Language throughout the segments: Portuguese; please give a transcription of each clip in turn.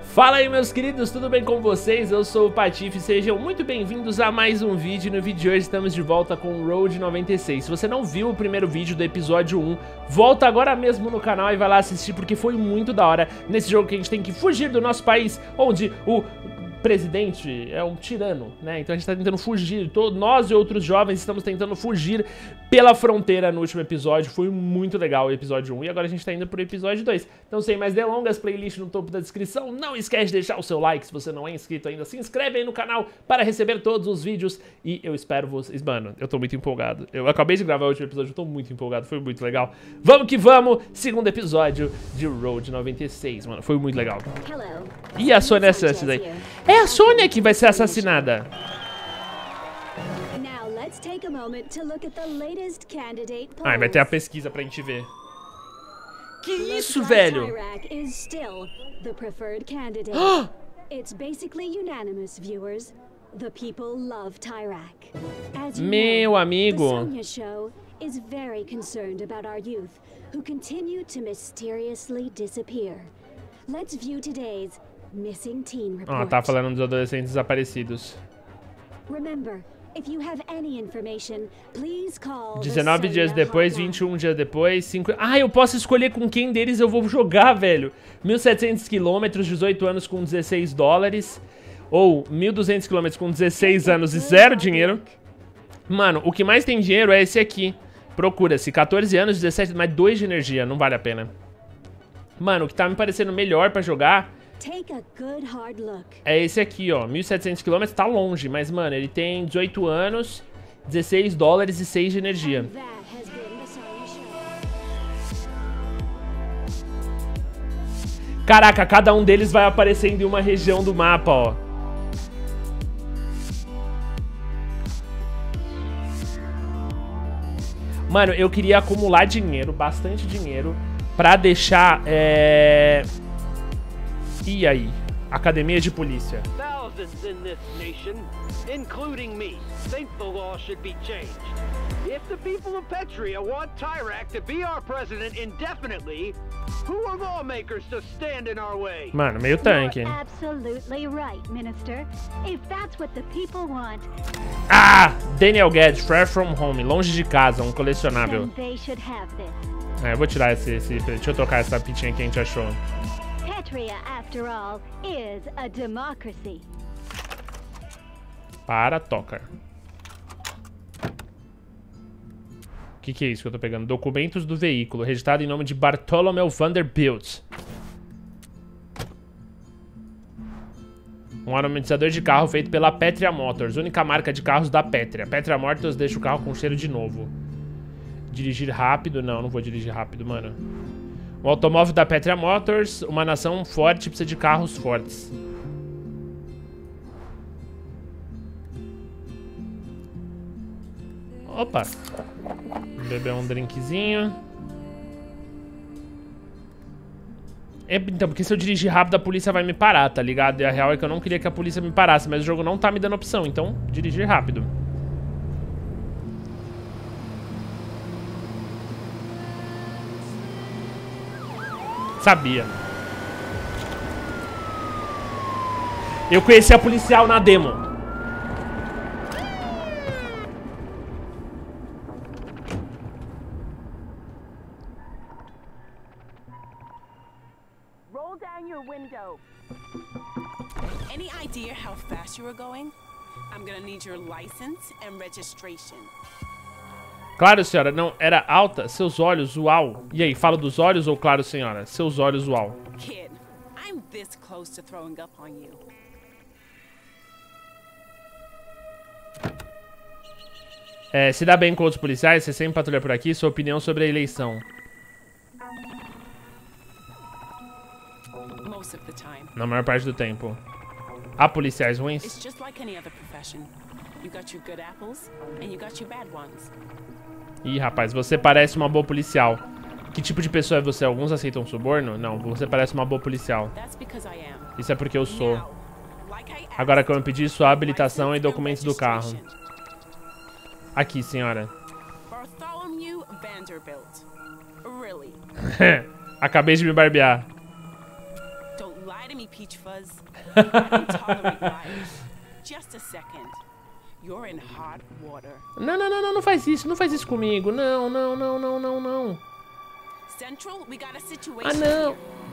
Fala aí, meus queridos, tudo bem com vocês? Eu sou o Patife, sejam muito bem-vindos a mais um vídeo. No vídeo de hoje estamos de volta com Road 96. Se você não viu o primeiro vídeo do episódio 1, volta agora mesmo no canal e vai lá assistir, porque foi muito da hora nesse jogo que a gente tem que fugir do nosso país, onde o presidente é um tirano, né? Então a gente tá tentando fugir, nós e outros jovens estamos tentando fugir pela fronteira no último episódio. Foi muito legal o episódio 1 e agora a gente tá indo pro episódio 2. Então sem mais delongas, playlist no topo da descrição. Não esquece de deixar o seu like se você não é inscrito ainda. Se inscreve aí no canal para receber todos os vídeos e eu espero vocês. Mano, eu tô muito empolgado. Eu acabei de gravar o último episódio, eu tô muito empolgado, foi muito legal. Vamos que vamos! Segundo episódio de Road 96, mano, foi muito legal. E a Sônia Santos aí? É a Sônia que vai ser assassinada. Ah, vai ter a pesquisa pra gente ver. Que isso, velho? Meu amigo. Ó, tá falando dos adolescentes desaparecidos. 19 dias depois, 21 dias depois, 5... Ah, eu posso escolher com quem deles eu vou jogar, velho. 1.700 quilômetros, 18 anos com 16 dólares. Ou 1.200 quilômetros com 16 anos e 0 dinheiro. Mano, o que mais tem dinheiro é esse aqui. Procura-se, 14 anos, 17, mais 2 de energia, não vale a pena. Mano, o que tá me parecendo melhor pra jogar é esse aqui, ó, 1.700 km, tá longe, mas, mano, ele tem 18 anos, 16 dólares e 6 de energia. Caraca, cada um deles vai aparecendo em uma região do mapa, ó. Mano, eu queria acumular dinheiro, bastante dinheiro, pra deixar, E aí? Academia de polícia. Thousands in this nation, including me, think the law should be changed. If the people of Petria want Tyrak to be our president indefinitely, who are lawmakers to stand in our way? Mano, meio tanque. Absolutely right, Minister. If that's what the people want. Ah, Daniel Guedes, Far From Home, longe de casa, um colecionável. Eu vou tirar esse, deixa eu trocar essa pitinha que a gente achou. Petria, after all, is a democracy. Para, toca. O que é isso que eu tô pegando? Documentos do veículo, registrado em nome de Bartholomew Vanderbilt. Um aromatizador de carro feito pela Petria Motors, única marca de carros da Petria. Petria Motors deixa o carro com cheiro de novo. Dirigir rápido? Não, não vou dirigir rápido, mano. O automóvel da Petria Motors, uma nação forte, precisa de carros fortes. Opa. Beber um drinkzinho. Então, porque se eu dirigir rápido a polícia vai me parar, tá ligado? E a real é que eu não queria que a polícia me parasse, mas o jogo não tá me dando opção, então dirigir rápido. Sabia. Eu conheci a policial na demo. Roll down your window. Any idea how fast you were going? I'm gonna need your license and registration. Claro, senhora, não, era alta, seus olhos, uau. E aí, falo dos olhos ou claro, senhora? Seus olhos, uau. Kid, I'm this close to throwing up on you. Se dá bem com outros policiais, você sempre patrulha por aqui, sua opinião sobre a eleição. Na maior parte do tempo. Há policiais ruins? Ih, rapaz, você parece uma boa policial. Que tipo de pessoa é você? Alguns aceitam suborno? Não, você parece uma boa policial. Isso é porque eu sou. Agora que eu me pedi sua habilitação e documentos do carro. Aqui, senhora. Bartholomew Vanderbilt. Really? Acabei de me barbear. Don't lie to me, Peach Fuzz. I can tolerate life. Just a second. You're in hot water. Não faz isso. Não faz isso comigo. Não. Central, we got a situation Ah, não.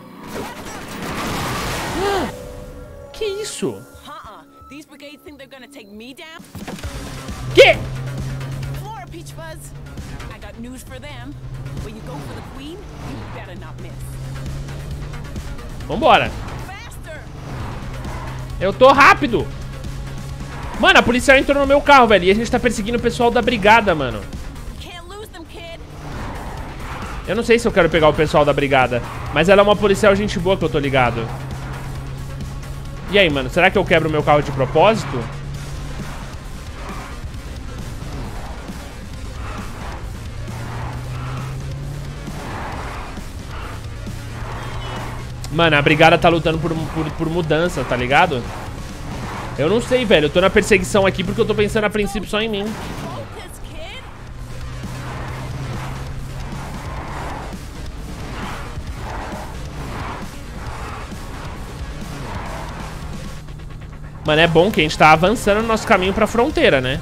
here. Que isso? These brigades think they're gonna take me down? Que? Flora, Peach Fuzz. I got news for them. When you go for the queen, you better not miss. Vambora. Faster! Eu tô rápido. Mano, a policial entrou no meu carro, velho. E a gente tá perseguindo o pessoal da brigada, mano. Can't lose them, kid. Eu não sei se eu quero pegar o pessoal da brigada. Mas ela é uma policial gente boa que eu tô ligado. E aí, mano? Será que eu quebro o meu carro de propósito? Mano, a brigada tá lutando por mudança, tá ligado? Eu não sei, velho. Eu tô na perseguição aqui porque eu tô pensando a princípio só em mim. Focus, kid. Mano, é bom que a gente tá avançando no nosso caminho pra fronteira, né?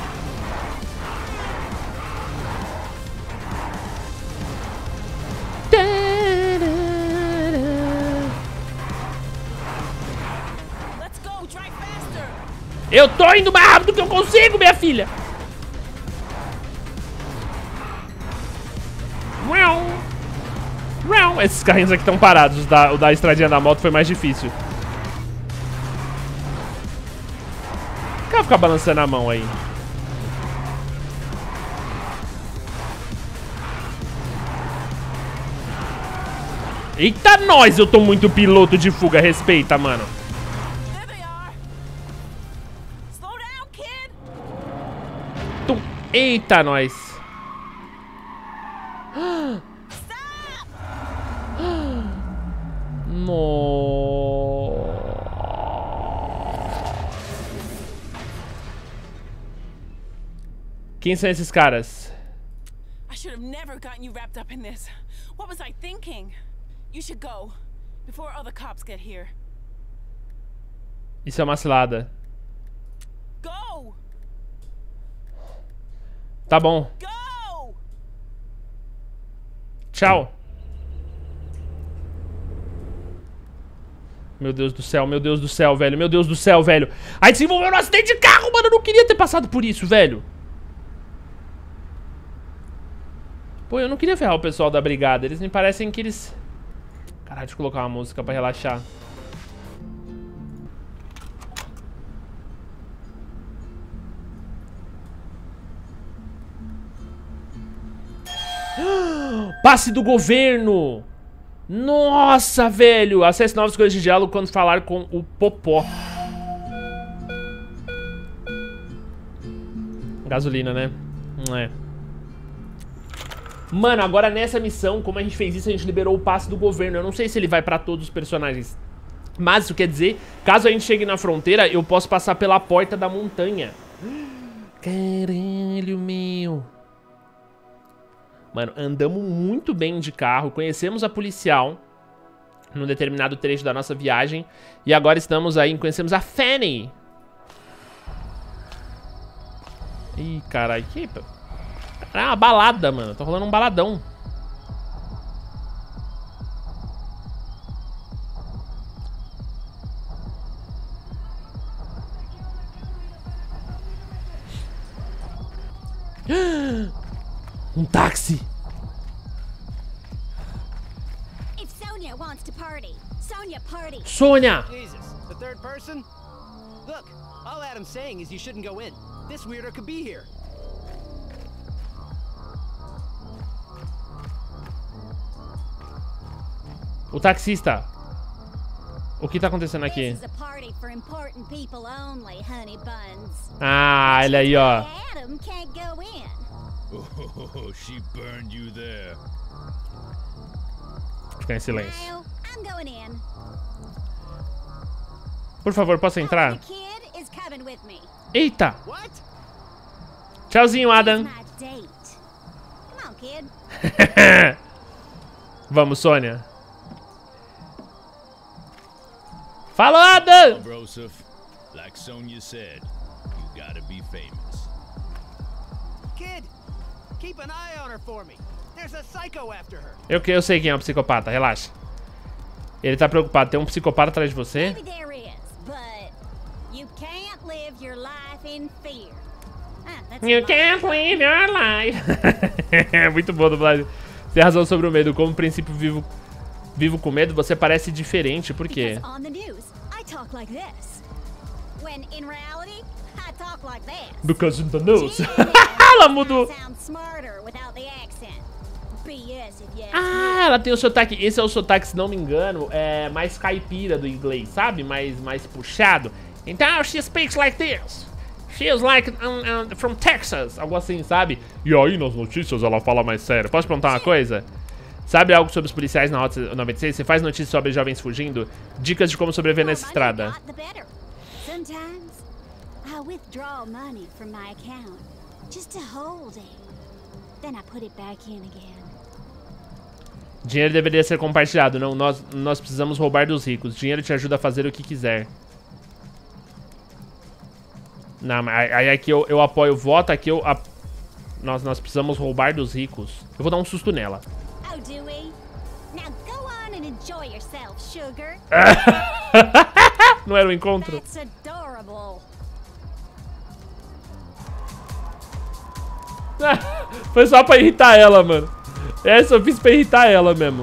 Let's go, drive faster. Eu tô indo mais rápido que eu consigo, minha filha. Esses carrinhos aqui estão parados. O da estradinha da moto foi mais difícil. O cara fica balançando a mão aí. Eita, nós! Eu tô muito piloto de fuga. Respeita, mano. There they are. Slow down, kid. Eita, nós. Stop. No. Quem são esses caras? I should have never gotten you wrapped up in this. What was I thinking? You should go before other cops get here. Isso é uma cilada. Go! Tá bom. Go! Tchau. Meu Deus do céu, velho. Meu Deus do céu, velho. Aí desenvolveu um acidente de carro, mano. Eu não queria ter passado por isso, velho. Pô, eu não queria ferrar o pessoal da brigada. Eles me parecem que eles... Caralho, deixa eu colocar uma música pra relaxar. Passe do governo! Nossa, velho! Acesse novas coisas de diálogo quando falar com o Popó. Gasolina, né? Não é. Mano, agora nessa missão, como a gente fez isso, a gente liberou o passe do governo. Eu não sei se ele vai pra todos os personagens. Mas isso quer dizer, caso a gente chegue na fronteira, eu posso passar pela porta da montanha. Caralho, meu. Mano, andamos muito bem de carro. Conhecemos a policial num determinado trecho da nossa viagem. E agora estamos aí, conhecemos a Fanny. Ih, caralho, que... É uma balada, mano. Tá rolando um baladão. Um táxi. If Sonia wants to party, Sonia party. Sônia. Jesus, the third person? Look, all Adam's saying is you shouldn't go in. This weirdo could be here. O taxista. O que tá acontecendo aqui? This is a party for important people only, honey buns. Ah, olha aí, ó. Adam can't go in. Oh, she burned you there. Fica em silêncio. No, I'm going in. Por favor, posso The entrar? kid is coming with me. Eita. What? Tchauzinho, Adam. My date. Come on, kid. Vamos, Sônia. Falou, Adam! Broseph, like Sonya said, you gotta be famous. Kid, keep an eye on her for me. There's a psycho after her. Eu sei quem é o psicopata, relaxa. Ele tá preocupado, tem um psicopata atrás de você? Maybe there is, but you can't live your life in fear. You can't live your life. É muito bom, dublagem. Você tem razão sobre o medo. Como princípio vivo com medo, você parece diferente. Por quê? On the news, I talk like this. When in reality, I talk like this. Because in the news. Ela mudou. Sound smarter without the accent. BS if you ask Ah, ela tem o sotaque. Esse é o sotaque, se não me engano, é mais caipira do inglês, sabe? Mais puxado. Então, she speaks like this. She is like from Texas. Algo assim, sabe? E aí, nas notícias, ela fala mais sério. Posso perguntar uma coisa? Sabe algo sobre os policiais na Rota 96? Você faz notícias sobre jovens fugindo? Dicas de como sobreviver nessa estrada. Sometimes I withdraw money from my account just to hold it. Then I put it back in again. Dinheiro deveria ser compartilhado. Não, nós precisamos roubar dos ricos. Dinheiro te ajuda a fazer o que quiser. Não, mas aí aqui eu apoio o voto. Aqui nós precisamos roubar dos ricos. Eu vou dar um susto nela. Oh, do we? Now go on and enjoy yourself, sugar. Não era um encontro? That's adorable. Foi só pra irritar ela, mano. Essa eu fiz pra irritar ela mesmo.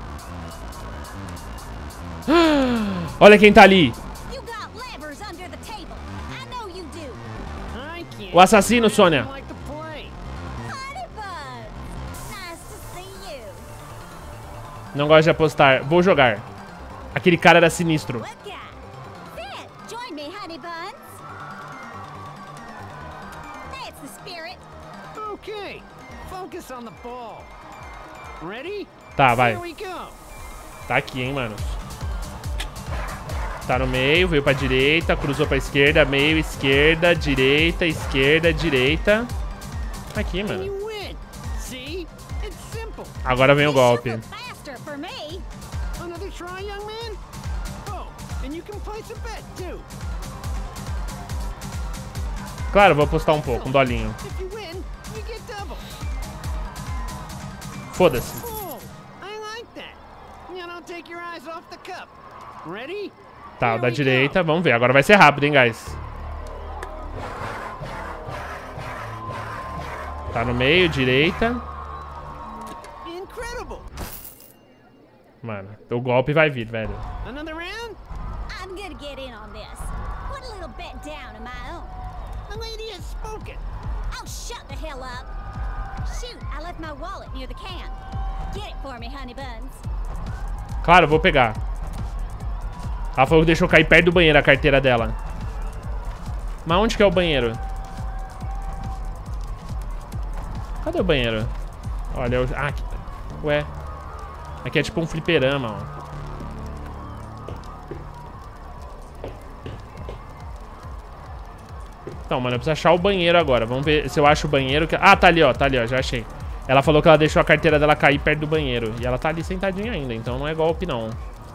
Olha quem tá ali. You got levers under the table. I know you do. I can't. O assassino, Sônia. I like to play. Honey Buns. Nice to see you. Não gosto de apostar. Vou jogar. Aquele cara era sinistro. What guy? Fit, join me, Honey Buns. That's the spirit. Okay, focus on the ball. Ready? Tá, vai. Here we go. Tá aqui, hein, mano. Tá no meio, veio pra direita, cruzou pra esquerda, meio, esquerda, direita, esquerda, direita. Aqui, mano. You win. See? It's simple. Agora vem o golpe. You look faster for me. Another try, young man? Oh, and you can place a bet too. Claro, vou apostar um pouco, um dolinho. If you win, you get double. Foda-se. Oh, I like that. You don't take your eyes off the cup. Ready? Tá, Here da we direita, vamos ver. Agora vai ser rápido, hein, guys. Tá no meio, direita. go. Incredible. Mano, o golpe vai vir, velho. Another round? I'm gonna get in on this. Put a little bet down of my own. The lady has spoken. Oh, shut the hell up. Shoot, I left my wallet near the can. Get it for me, Honey Buns. Claro, vou pegar. Ela falou que deixou cair perto do banheiro a carteira dela. Mas onde que é o banheiro? Cadê o banheiro? Olha, ah, aqui. Ué. Aqui é tipo um fliperama, ó. Então, mano, eu preciso achar o banheiro agora. Vamos ver se eu acho o banheiro. Ah, tá ali, ó, já achei. Ela falou que ela deixou a carteira dela cair perto do banheiro. E ela tá ali sentadinha ainda, então não é golpe, não.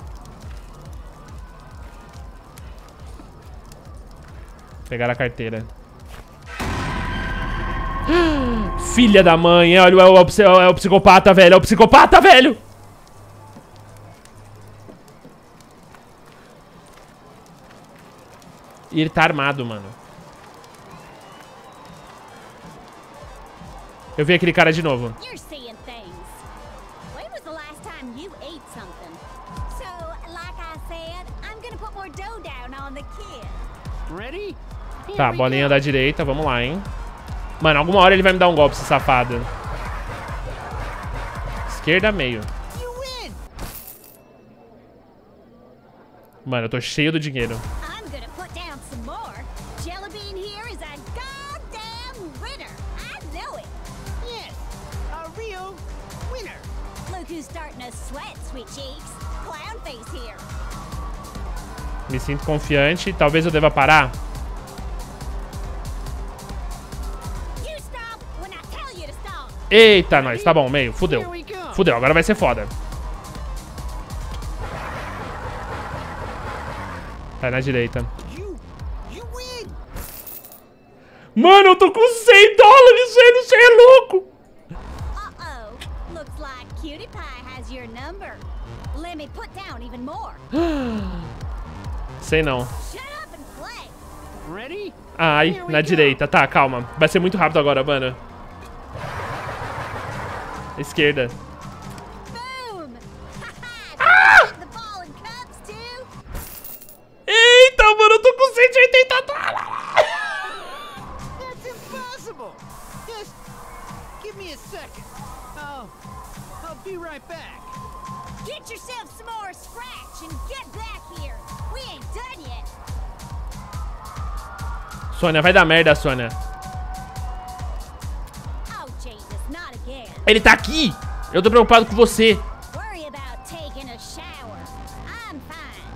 Pegar a carteira. Filha da mãe, olha, é o psicopata, velho. É o psicopata, velho. E ele tá armado, mano. Eu vi aquele cara de novo. You're seeing things. When was the last time you ate something? So, like I said, I'm gonna put more dough down on the kid. Ready? Here Tá, we bolinha go. da direita, vamos lá, hein. Mano, alguma hora ele vai me dar um golpe, esse safado. Esquerda, meio. You win. Mano, eu tô cheio do dinheiro. I'm gonna put down some more. Jelly Bean here is a goddamn winner. I know it. Yes, a real winner. Look who's starting to sweat, sweet cheeks. Clown face here. Me sinto confiante. Talvez eu deva parar. You stop when I tell you to stop. Eita, nós. Tá bom, meio. Fudeu. Here we go. Fudeu, agora vai ser foda. Tá na direita. Mano, eu tô com $100, velho. Você é louco. Uh-oh. Looks like Cutie Pie has your number. Let me put down even more. Sei não. Shut up and play. Ready? Ai, na direita. Tá, calma. Vai ser muito rápido agora, mano. Esquerda. Boom. The ball and cups too. Eita, mano, eu tô com $180. That's impossible. Just give me a second. I'll be right back. Get yourself some more scratch and get back here. We ain't done yet. Sônia, vai dar merda, Sônia. Oh, Jesus, not again. Ele tá aqui. Eu tô preocupado com você. Worry about taking a shower. I'm fine.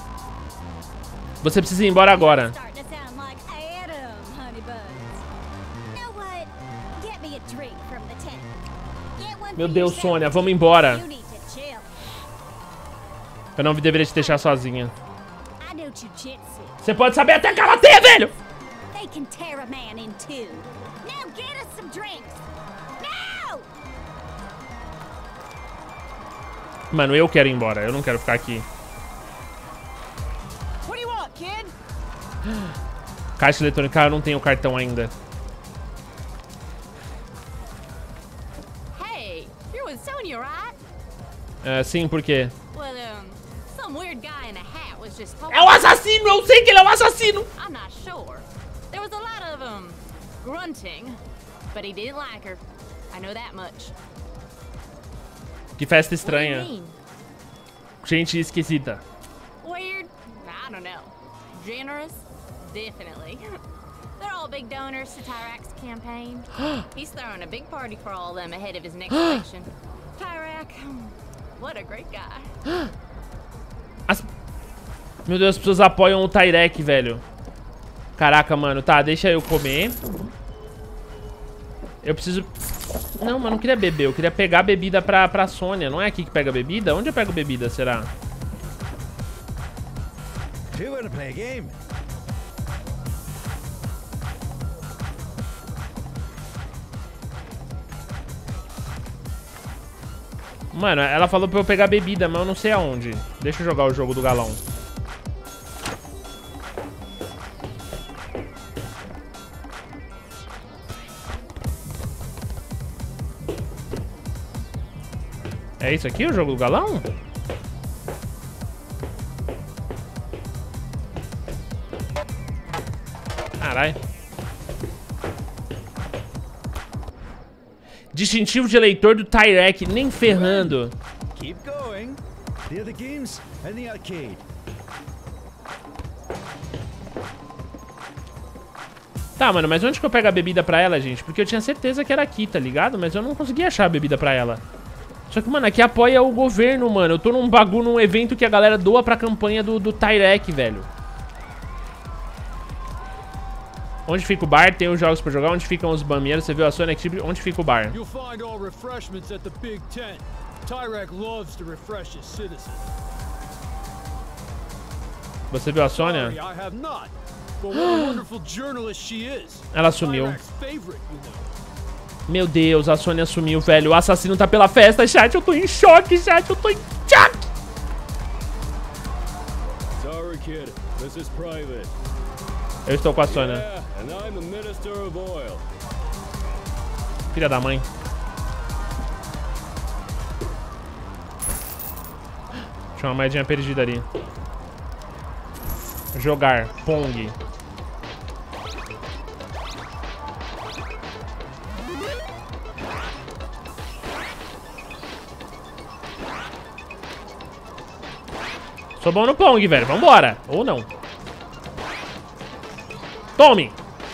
Você precisa ir embora agora. Starting to sound like Adam, honey buns. You know what? Get me a drink from the tent. Get one Meu for Deus, yourself. Sônia, vamos embora. You need to chill. Eu não deveria te deixar sozinha. I know jujitsu. Você pode saber até karatê, velho. They can tear a man in two. Now get us some drinks. Now! Mano, eu quero ir embora. Eu não quero ficar aqui. What do you want, kid? Caixa eletrônica, eu não tenho cartão ainda. Hey, you're with Sonya, right? Sim, por quê? Well, some weird guy in a hat was just talking. É o assassino! Eu sei que ele é o assassino! I'm not sure. There was a lot of, grunting, but he didn't like her. I know that much. Que festa What do you estranha. mean? Gente esquisita. Weird? I don't know. Generous? Definitely. They're all big donors to Tyrak's campaign. He's throwing a big party for all of them ahead of his next election. Tyrak, what a great guy. Meu Deus, as pessoas apoiam o Tyrek, velho. Caraca, mano. Tá, deixa eu comer. Eu preciso... Não, mano, não queria beber. Eu queria pegar bebida pra Sônia. Não é aqui que pega bebida? Onde eu pego bebida, será? You wanna play a game? Mano, ela falou pra eu pegar bebida, mas eu não sei aonde. Deixa eu jogar o jogo do galão. É isso aqui, o jogo do galão? Caralho. Distintivo de eleitor do Tyrek, nem ferrando. Keep going. The other games and the arcade. Tá, mano, mas onde que eu pego a bebida pra ela, gente? Porque eu tinha certeza que era aqui, tá ligado? Mas eu não consegui achar a bebida pra ela. Só que, mano, aqui apoia o governo, mano. Eu tô num bagulho, num evento que a galera doa pra campanha do Tyrek, velho. Onde fica o bar? Tem os jogos pra jogar. Onde ficam os banheiros? Você viu a Sônia? Onde fica o bar? You'll find all refreshments at the big tent. Tyrek loves to refresh his citizens. Você viu a Sônia? Sorry, I have not. But what a wonderful journalist she is. Ela sumiu. Tyrek's favorite, you know. Meu Deus, a Sônia sumiu, velho. O assassino tá pela festa, chat. Eu tô em choque, chat. Eu tô em choque. Sorry, kid. This is private. Eu estou com a Sônia. Yeah, and I'm the Minister of Oil. Filha da mãe. Tinha uma moedinha perdida ali. Jogar. Pong. Sou bom no Pong, velho. Vambora. Ou não. Tome.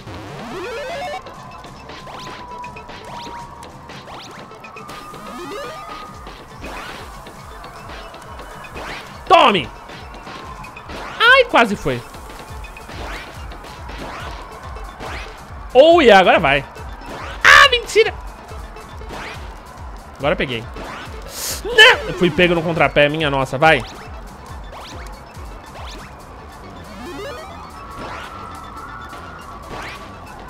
Tome. Ai, quase foi. Oh, yeah, agora vai. Ah, mentira. Agora eu peguei. Eu fui pego no contrapé, minha nossa, vai.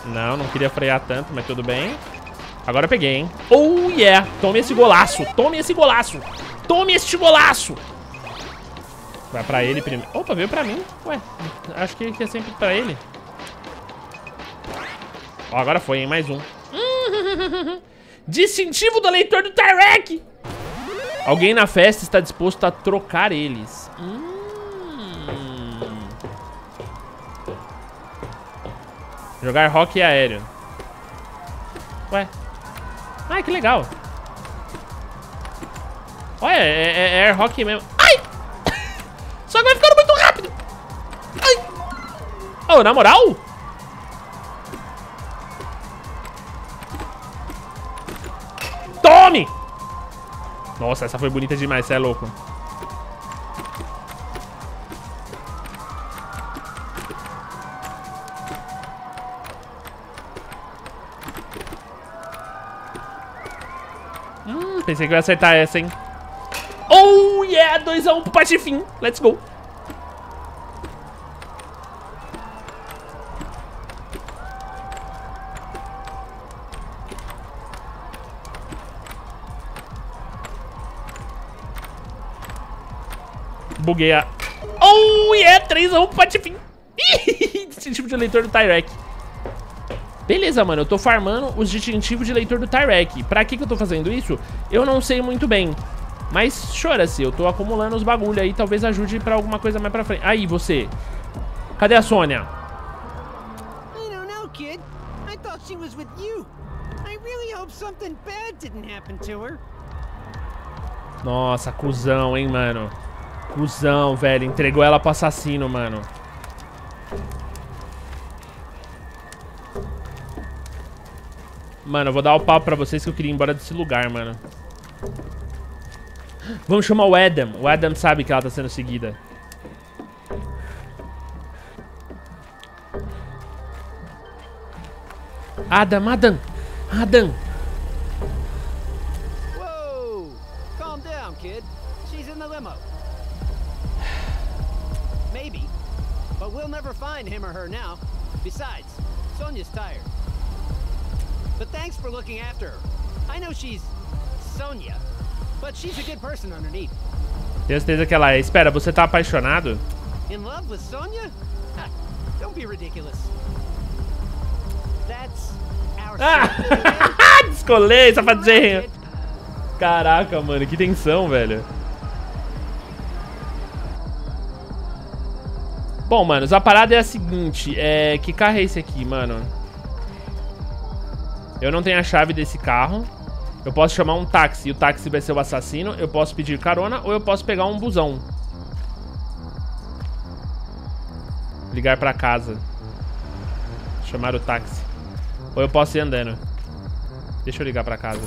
Não, não queria frear tanto, mas tudo bem. Agora eu peguei, hein? Oh, yeah! Tome esse golaço! Tome esse golaço! Tome este golaço! Vai pra ele primeiro. Opa, veio pra mim. Ué, acho que é sempre pra ele. Ó, agora foi, hein? Mais um. Distintivo do leitor do Tyrek! Alguém na festa está disposto a trocar eles. Jogar hockey aéreo. Ué. Ai, que legal. Olha, é air hockey mesmo. Ai! Só que vai ficando muito rápido. Ai! Oh, na moral? Tome! Nossa, essa foi bonita demais, você é louco. Pensei que eu ia acertar essa, hein? Oh, yeah! 2-1 pro Patifim. Let's go. Buguei a... Oh, yeah! 3-1 pro Patifim. Distintivo de leitor do Tyrek. Beleza, mano, eu tô farmando os distintivos de leitor do Tyrek. Pra que eu tô fazendo isso? Eu não sei muito bem. Mas chora-se, eu tô acumulando os bagulho aí. Talvez ajude pra alguma coisa mais pra frente. Aí, você. Cadê a Sônia? I don't know, kid. I thought she was with you. I really hope something bad didn't happen to her. Nossa, cuzão, hein, mano. Cuzão, velho. Entregou ela pro assassino, mano. Mano, eu vou dar o papo pra vocês que eu queria ir embora desse lugar, mano. Vamos chamar o Adam. O Adam sabe que ela tá sendo seguida. Adam. Whoa! Calm down, kid. She's in the limo. Maybe. But we'll never find him or her now. Besides, Sonya's tired. But thanks for looking after her. I know she's Sonya, but she's a good person underneath. Tenho certeza que ela é. Espera, você tá apaixonado? In love with Sonya? Ha, don't be ridiculous. That's our Ah! Descolei, safadinho. Caraca, mano, que tensão, velho. Bom, manos, a parada é a seguinte. Que carro é esse aqui, mano? Eu não tenho a chave desse carro. Eu posso chamar um táxi e o táxi vai ser o assassino. Eu posso pedir carona ou eu posso pegar um busão. Ligar pra casa. Chamar o táxi. Ou eu posso ir andando. Deixa eu ligar pra casa.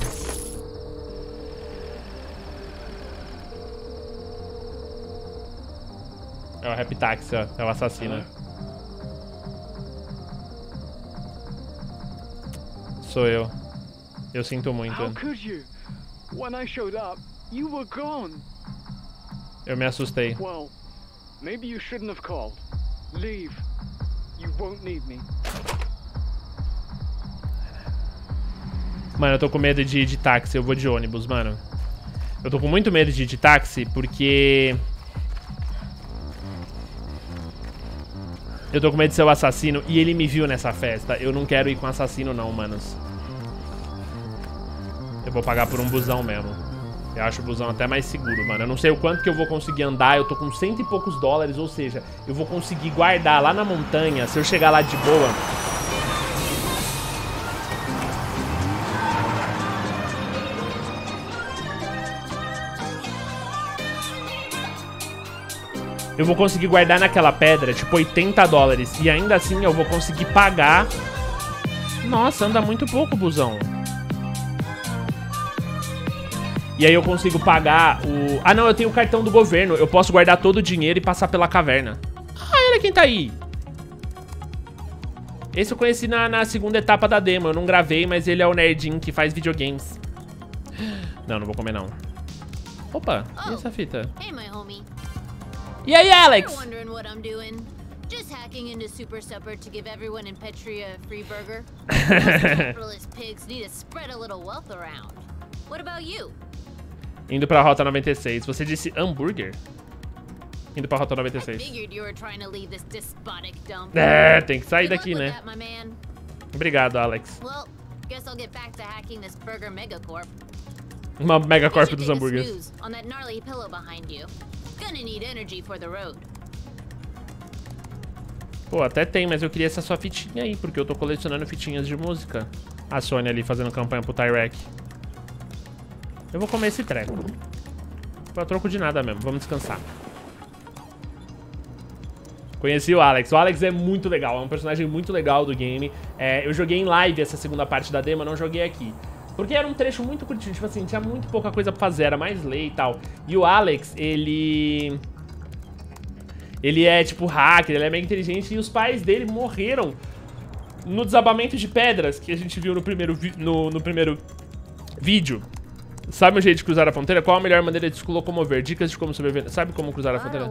É o rap táxi, ó. É o assassino. Sou eu. Eu sinto muito. How could you? When I showed up, you were gone. Eu me assustei. Well, maybe you shouldn't have called. Leave. You won't need me. Mano, eu tô com medo de ir de táxi. Eu vou de ônibus, mano. Eu tô com muito medo de ir de táxi porque... eu tô com medo de ser o assassino e ele me viu nessa festa. Eu não quero ir com assassino não, manos. Eu vou pagar por um busão mesmo. Eu acho o busão até mais seguro, mano. Eu não sei o quanto que eu vou conseguir andar. Eu tô com 100 e poucos dólares, ou seja, eu vou conseguir guardar lá na montanha. Se eu chegar lá de boa... eu vou conseguir guardar naquela pedra, tipo, 80 dólares. E ainda assim eu vou conseguir pagar... Nossa, anda muito pouco, busão. E aí eu consigo pagar o... Ah, não, eu tenho o cartão do governo. Eu posso guardar todo o dinheiro e passar pela caverna. Ah, olha quem tá aí. Esse eu conheci na segunda etapa da demo. Eu não gravei, mas ele é o nerdinho que faz videogames. Não, não vou comer, não. Opa, e essa fita? Hey, my homie. E aí, Alex? You're wondering what I'm doing. Just hacking into Super Supper to give everyone in Petria a free burger. Capitalist pigs need to spread a little wealth around. What about you? Indo pra Rota 96. Você disse hambúrguer? Indo pra Rota 96. Figured you were trying to leave this despotic dump. É, tem que sair daqui, né? That, my man. Obrigado, Alex. Well, guess I'll get back to hacking this burger megacorp. Uma megacorp dos hambúrgueres. On that gnarly pillow behind you. Gonna need energy for the road. Pô, até tem, mas eu queria essa sua fitinha aí, porque eu tô colecionando fitinhas de música. A Sony ali fazendo campanha pro Tyrek. Eu vou comer esse treco. Pra troco de nada mesmo, vamos descansar. Conheci o Alex. O Alex é muito legal, é um personagem muito legal do game. Eu joguei em live essa segunda parte da demo, não joguei aqui. Porque era um trecho muito curtinho, tipo assim, tinha muito pouca coisa pra fazer, era mais lei e tal. E o Alex, ele é tipo hacker, ele é mega inteligente e os pais dele morreram no desabamento de pedras que a gente viu no primeiro vídeo. Sabe o jeito de cruzar a fronteira? Qual a melhor maneira de se locomover? Dicas de como sobreviver. Sabe como cruzar a fronteira?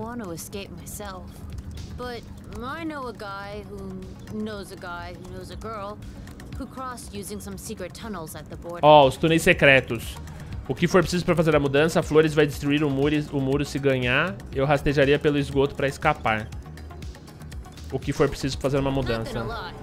But I know a guy who knows a guy who knows a girl who crossed using some secret tunnels at the border. Ó, os túneis secretos. O que for preciso pra fazer a mudança, Flores vai destruir o muro se ganhar. Eu rastejaria pelo esgoto pra escapar. O que for preciso pra fazer uma mudança.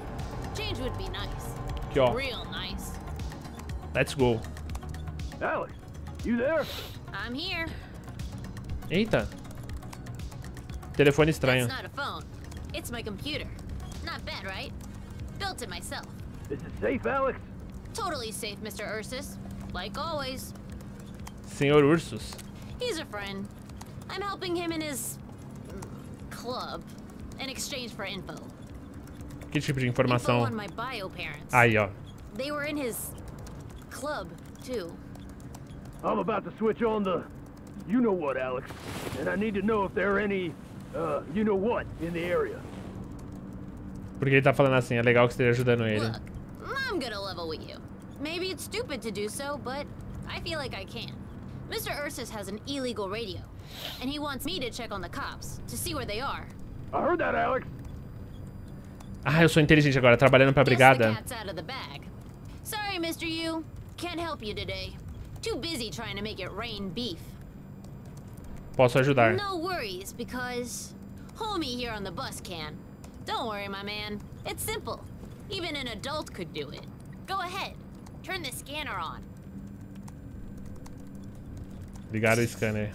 Aqui, ó. Let's go. Alex, you there? I'm here. Eita. Telefone estranho. It's not a phone. It's my computer. Not bad, right? Built it myself. Is it safe, Alex? Totally safe, Mr. Ursus. Like always. Senhor Ursus. He's a friend. I'm helping him in his club in exchange for info. Que tipo de informação? Info on my bio parents. Aí, ó. They were in his club too. I'm about to switch on the you-know-what, Alex. And I need to know if there are any, you-know-what in the area. Porque ele tá falando assim, é legal que esteja ajudando ele. Look, I'm gonna level with you. Maybe it's stupid to do so, but I feel like I can. Mr. Ursus has an illegal radio, and he wants me to check on the cops to see where they are. I heard that, Alex. Ah, eu sou inteligente agora, trabalhando pra brigada. Sorry, Mr. Yu. Can't help you today. Too busy trying to make it rain beef. Posso ajudar. No worries, because homie here on the bus can. Don't worry, my man. It's simple. Even an adult could do it. Go ahead. Turn the scanner on. Ligaram o scanner.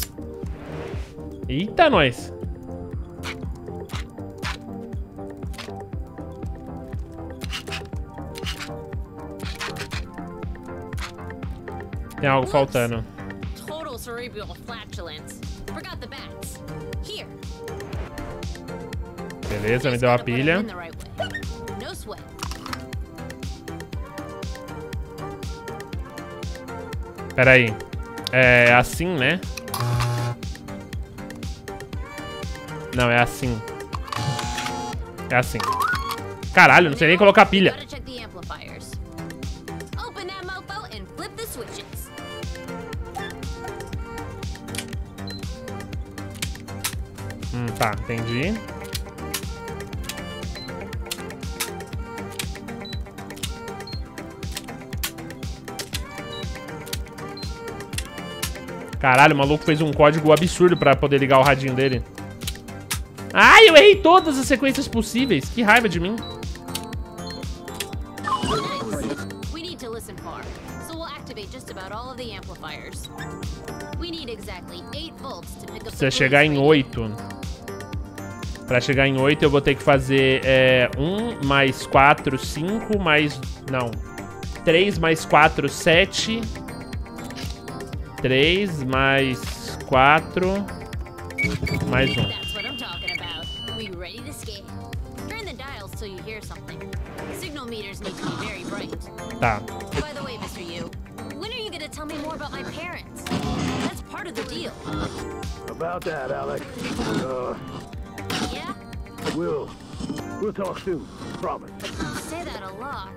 Eita, nós. Tem algo faltando. Total cerebral flatulence. Forgot the bats. Here. Beleza, me deu a pilha. No sweat. Pera aí. É assim, né? Não, é assim. É assim. Caralho, não sei nem colocar a pilha. Tá, entendi. Caralho, o maluco fez um código absurdo pra poder ligar o radinho dele. Ai, eu errei todas as sequências possíveis. Que raiva de mim. Precisa chegar em 8. Pra chegar em 8 eu vou ter que fazer 1 mais 4, 5 mais... Não. 3 mais 4, 7... 3 mais 4 mais 1. Tá. About that, Alex. Yeah? We'll talk soon. Promise. You say that a lot.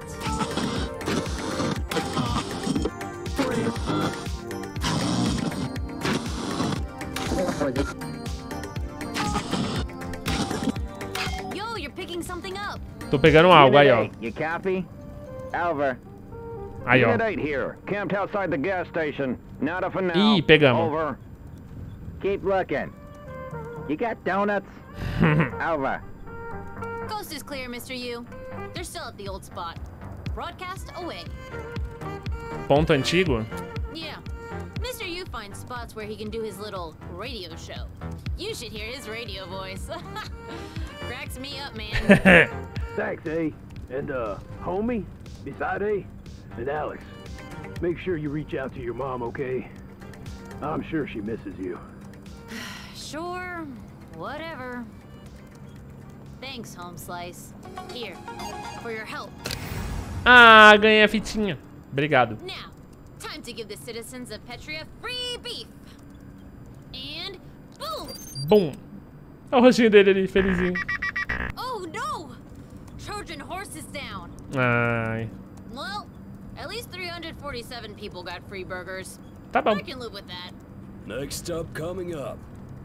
Tô pegando algo aí, ó. You copy? Alva. Aí, ó. Unit 8 here. Camped outside the gas station. Not up and now. Ih, pegamos. Over. Keep looking. You got donuts? Alva. Coast is clear, Mr. Yu. They're still at the old spot. Broadcast away. Ponto antigo? Yeah. Mr. Yu finds spots where he can do his little radio show. You should hear his radio voice. Cracks me up, man. Thanks, A. And, homie, beside A, and Alex. Make sure you reach out to your mom, okay? I'm sure she misses you. Sure. Whatever. Thanks, Home Slice. Here, for your help. Ah, ganhei a fitinha. Obrigado. Now, time to give the citizens of Petria free beef. And boom! Bum. Olha o rostinho dele ali, felizinho. Oh no! Trojan horse is down. Ai. Well, at least 347 people got free burgers. Tá bom. I can live with that. Next stop coming up.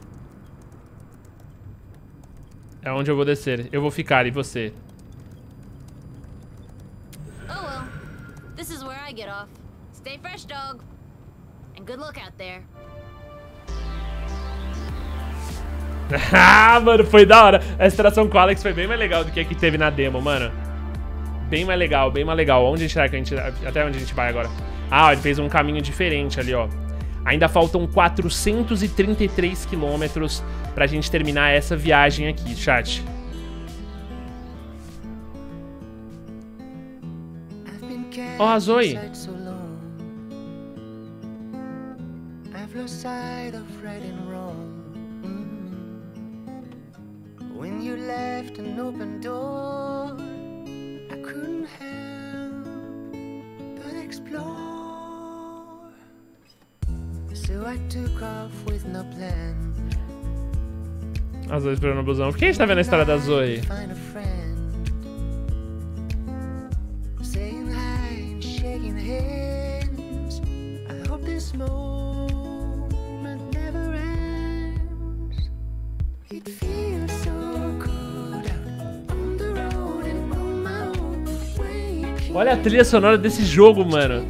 É onde eu vou descer. Eu vou ficar, e você? Oh well. This is where I get off. Stay fresh, dog. And good luck out there. Ah, mano, foi da hora. Essa interação com o Alex foi bem mais legal do que a que teve na demo, mano. Bem mais legal, bem mais legal. Onde será que a gente... Até onde a gente vai agora? Ah, ele fez um caminho diferente ali, ó. Ainda faltam 433 quilômetros pra gente terminar essa viagem aqui, chat. Ó, a Zoe. When you left an open door, I couldn't help but explore. So I took off with no plan. A Zoe esperando o busão. Por que a gente tá vendo a história da Zoe? Find a friend, saying hi and shaking hands. I hope this moment never ends. It feels so good out on the road and on my own way. Olha a trilha sonora desse jogo, mano.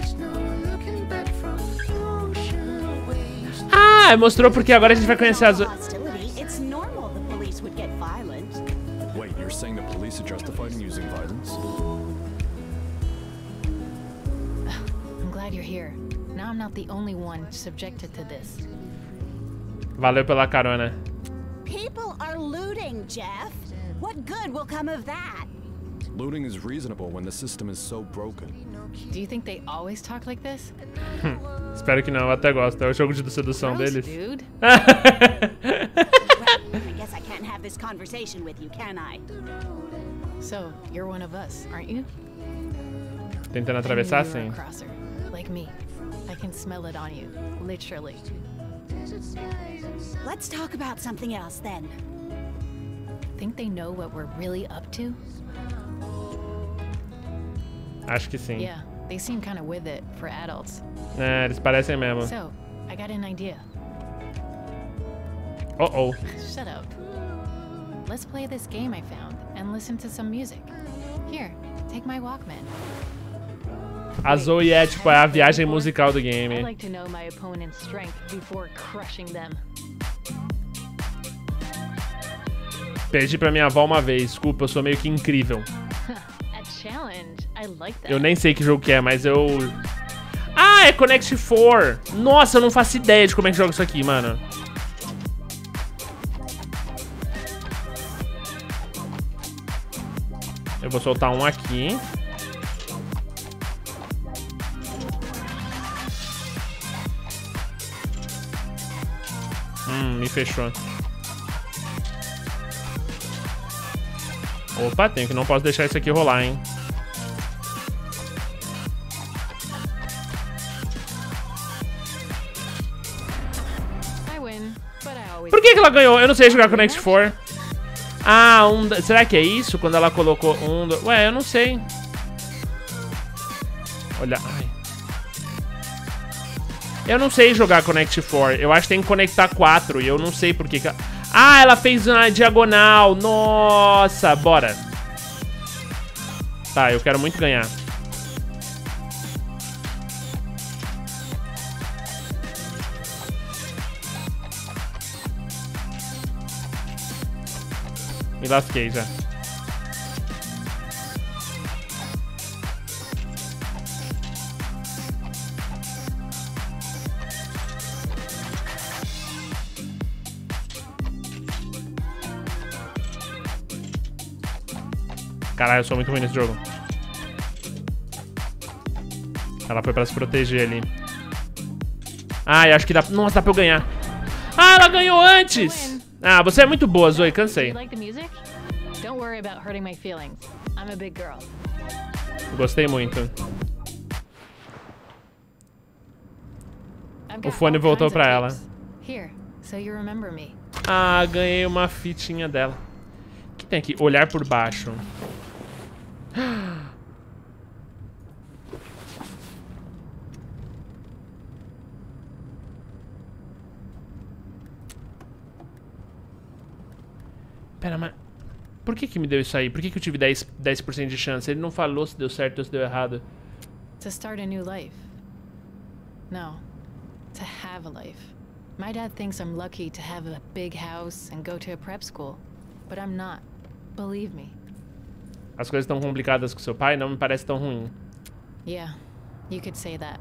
Ah, mostrou porque agora a gente vai conhecer a Zoe. It's normal the police would get violent. Wait, you're saying the police are justified in using violence? I'm glad you're here. Now I'm not the only one subjected to this. Valeu pela carona. People are looting, Jeff. What good will come of that? Looting is reasonable when the system is so broken. Do you think they always talk like this? Espero que não, eu até gosto. É o jogo de sedução Gross, deles. dude. Well, I guess I can't have this conversation with you, can I? So, you're one of us, aren't you? Tentando atravessar, I knew you sim. were a crosser, like me. I can smell it on you, literally. Let's talk about something else then. Think they know what we're really up to? Acho que sim. Yeah, they seem kind of with it for adults. É, eles parecem mesmo. So, I got an idea. Oh. Shut up. Let's play this game I found and listen to some music. Here, take my Walkman. A Zoe é tipo a viagem musical do game. I like to know my opponent's strength before crushing them. Perdi pra minha avó uma vez, desculpa, eu sou meio que incrível. A challenge. I like that. Eu nem sei que jogo que é, mas eu... Ah, é Connect 4! Nossa, eu não faço ideia de como é que joga isso aqui, mano. Eu vou soltar um aqui. Me fechou. Opa, tenho que não posso deixar isso aqui rolar, hein. Por que ela ganhou? Eu não sei jogar Connect 4. Ah, será que é isso? Quando ela colocou Ué, eu não sei. Olha, ai. Eu não sei jogar Connect 4. Eu acho que tem que conectar 4 e eu não sei por que... Ah, ela fez na diagonal. Nossa, bora. Tá, eu quero muito ganhar. Me lasquei já. Caralho, eu sou muito ruim nesse jogo. Ela foi pra se proteger ali. Ai, acho que dá... Nossa, dá pra eu ganhar. Ah, ela ganhou antes! Ah, você é muito boa, Zoe. Cansei. Gostei muito. O fone voltou pra ela. Ah, ganhei uma fitinha dela. O que tem aqui? Olhar por baixo. Pera, mas... Por que me deu isso aí? Por que eu tive 10% de chance? Ele não falou se deu certo ou se deu errado. To start a new life. No. To have a life. My dad thinks I'm lucky to have a big house and go to a prep school. But I'm not. Believe me. As coisas estão complicadas com seu pai, não me parece tão ruim. Yeah, you could say that.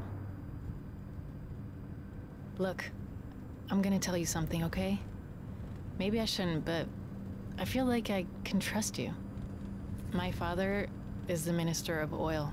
Look, I'm gonna tell you something, okay? Maybe I shouldn't, but I feel like I can trust you. My father is the Minister of Oil.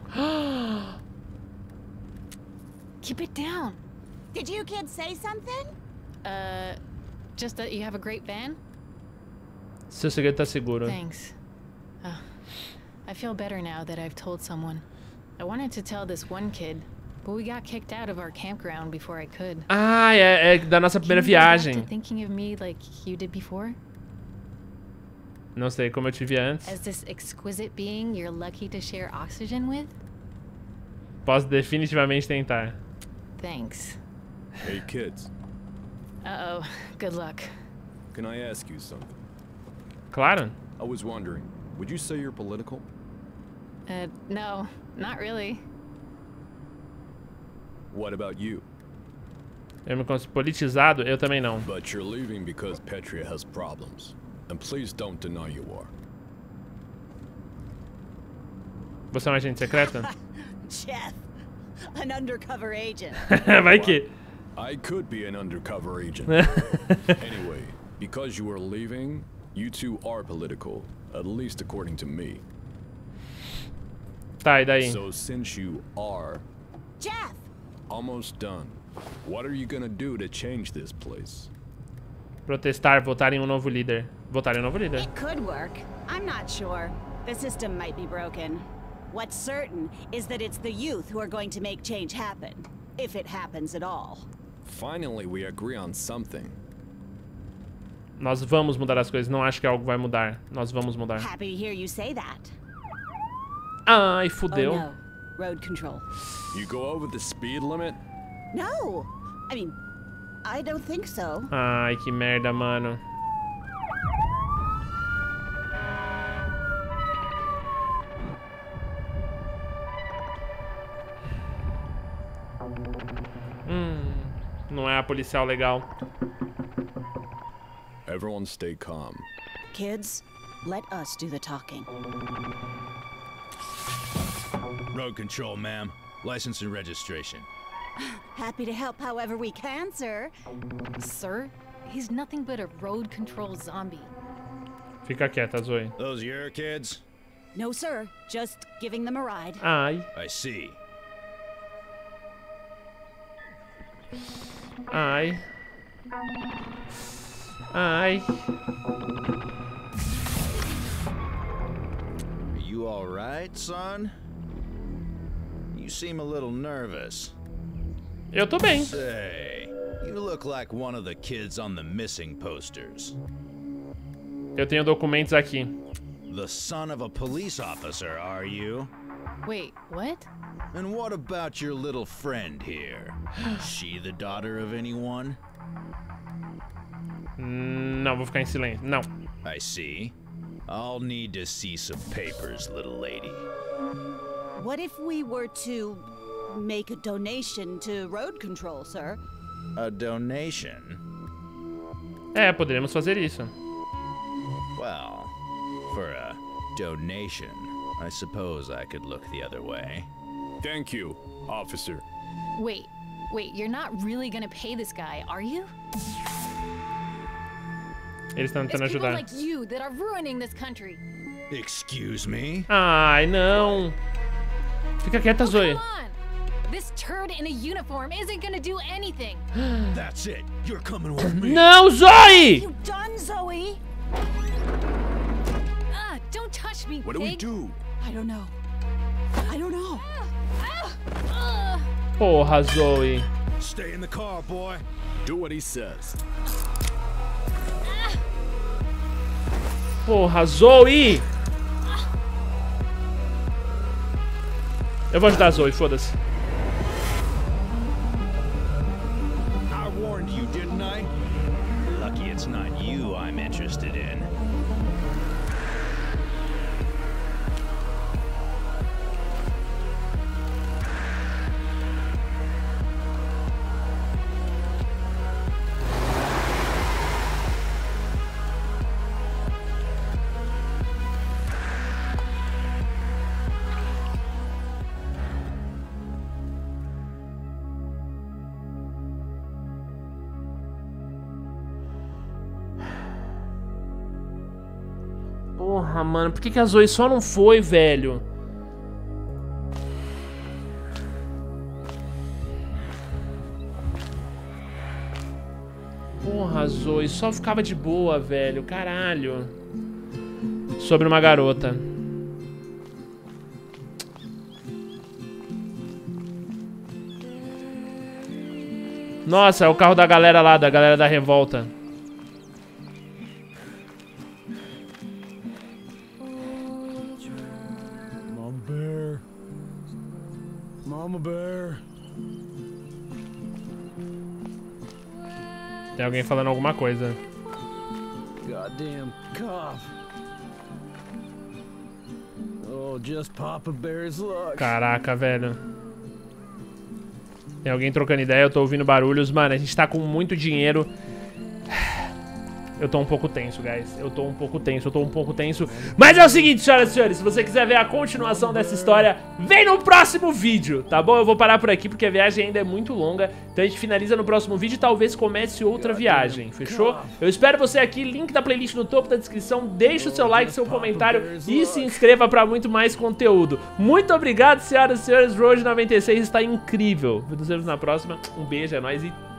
Keep it down. Did you kids say something? Just that you have a great van? Seu segredo tá seguro. Thanks. I feel better now that I've told someone. I wanted to tell this one kid, but we got kicked out of our campground before I could. Ah, é da nossa primeira viagem. Thinking of me like you did before? Não sei como eu te vi antes. As this exquisite being you're lucky to share oxygen with? Posso definitivamente tentar. Thanks. Hey, kids. Uh-oh. Good luck. Can I ask you something? Claro. I was wondering, would you say you're political? No, not really. What about you? Eu me considero politizado? Eu também não. But you're leaving because Petria has problems. And please don't deny you are. Você é um agente secreto? Jeff, an undercover agent. Vai que... I could be an undercover agent. Anyway, because you are leaving, you two are political, at least according to me. Tá, e daí? So since you are Jeff! almost done, what are you gonna do to change this place? Protestar, votar em um novo líder. Votar em um novo líder. It could work. I'm not sure. The system might be broken. What's certain is that it's the youth who are going to make change happen. If it happens at all. Finally, we agree on something. Nós vamos mudar as coisas. Não acho que algo vai mudar. Nós vamos mudar. Happy to hear you say that. Ai, fudeu. Oh, no. Road control. You go over the speed limit? No. I mean, I don't think so. Ai, que merda, mano. Não é a policial legal. Everyone stay calm. Kids, let us do the talking. Road control, ma'am. License and registration. Happy to help however we can, sir. Sir? He's nothing but a road control zombie. Fica quieta, Zoe. Those your kids? No, sir. Just giving them a ride. Ai. I see. Ai. Ai. Are you all right, son? You seem a little nervous. Eu tô bem. Say, you look like one of the kids on the missing posters. Eu tenho documentos aqui. The son of a police officer, are you? Wait, what? And what about your little friend here? Is she the daughter of anyone? Não, vou ficar em silêncio. Não. I see. I'll need to see some papers, little lady. What if we were to make a donation to road control, sir? A donation? É, poderíamos fazer isso. Well, for a donation, I suppose I could look the other way. Thank you, officer. Wait, you're not really gonna pay this guy, are you? Eles estão tentando It's people ajudar. like you that are ruining this country. Excuse me? Ai, não. Fica quieta, Zoe. Come on! This turd in a uniform isn't gonna do anything. That's it. You're coming with me. Não, Zoe! You done, Zoe? Don't touch me, What do we pig. do? I don't know. I don't know. Porra, Zoe. Stay in the car, boy. Do what he says. Porra, Zoe! Eu vou ajudar a Zoe, foda-se. I warned you, didn't I? Lucky it's not you I'm interested in. Porra, mano, por que a Zoe só não foi, velho? Porra, Zoe, só ficava de boa, velho, caralho. Sobre uma garota. Nossa, é o carro da galera lá, da galera da revolta. Mama Bear. Tem alguém falando alguma coisa. Goddamn cough. Oh, just Papa Bear's luck. Caraca, velho. Tem alguém trocando ideia, eu tô ouvindo barulhos. Mano, a gente tá com muito dinheiro. Eu tô um pouco tenso, guys. Eu tô um pouco tenso. Mas é o seguinte, senhoras e senhores. Se você quiser ver a continuação dessa história, vem no próximo vídeo, tá bom? Eu vou parar por aqui porque a viagem ainda é muito longa. Então a gente finaliza no próximo vídeo e talvez comece outra viagem, fechou? Eu espero você aqui, link da playlist no topo da descrição. Deixa o seu like, seu comentário e se inscreva pra muito mais conteúdo. Muito obrigado, senhoras e senhores. Road 96 está incrível. Nos vemos na próxima. Um beijo, é nóis e